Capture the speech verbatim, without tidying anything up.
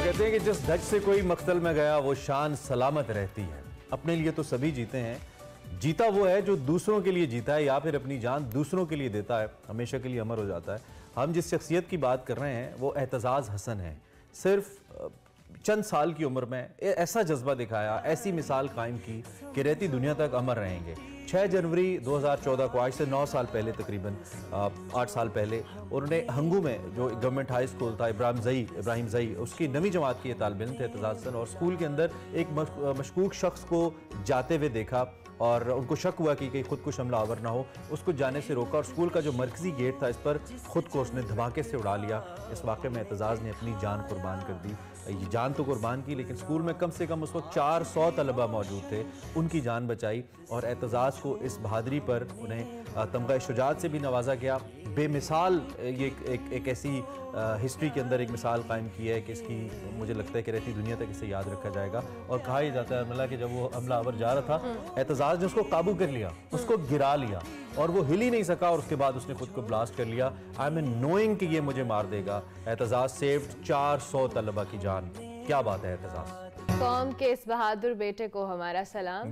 कहते हैं कि जिस धज से कोई मकतल में गया वो शान सलामत रहती है। अपने लिए तो सभी जीते हैं, जीता वो है जो दूसरों के लिए जीता है या फिर अपनी जान दूसरों के लिए देता है, हमेशा के लिए अमर हो जाता है। हम जिस शख्सियत की बात कर रहे हैं वो एतजाज़ हसन है। सिर्फ चंद साल की उम्र में ऐसा जज्बा दिखाया, ऐसी मिसाल कायम की कि रहती दुनिया तक अमर रहेंगे। छह जनवरी दो हज़ार चौदह को, आज से नौ साल पहले, तकरीबन आठ साल पहले, उन्होंने हंगू में जो गवर्नमेंट हाई स्कूल था, इब्राहिम जई इब्राहिम जई उसकी नवी जमात के तालिब इल्म थे एतजाज़ हसन, और स्कूल के अंदर एक मशकूक शख्स को जाते हुए देखा और उनको शक हुआ कि कहीं खुदकुश हमला आवर ना हो। उसको जाने से रोका और स्कूल का जो मरकजी गेट था इस पर खुद को उसने धमाके से उड़ा लिया। इस वाक़े में एतजाज़ ने अपनी जान कुर्बान कर दी। ये जान तो कुर्बान की, लेकिन स्कूल में कम से कम उस वक्त चार सौ तलबा मौजूद थे, उनकी जान बचाई। और एतजाज़ को इस बहादरी पर उन्हें तमगा शुजात से भी नवाजा गया। बेमिसाल ये एक, एक, एक ऐसी हिस्ट्री के अंदर एक मिसाल कायम की है कि इसकी मुझे लगता है कि रहती दुनिया तक इसे याद रखा जाएगा। और कहा ही जाता है कि जब वो हमला आवर जा रहा था, एतजाज़ ने उसको काबू कर लिया, उसको गिरा लिया और वो हिल ही नहीं सका, और उसके बाद उसने खुद को ब्लास्ट कर लिया। आई एम नोइंग कि ये मुझे मार देगा। एतजाज़ सेव्ड चार सौ तलबा की जान। क्या बात है एतजाज़। कौम के इस बहादुर बेटे को हमारा सलाम।